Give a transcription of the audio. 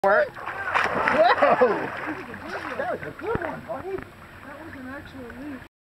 Work. Whoa! That was a good one, buddy. That was an actual leap.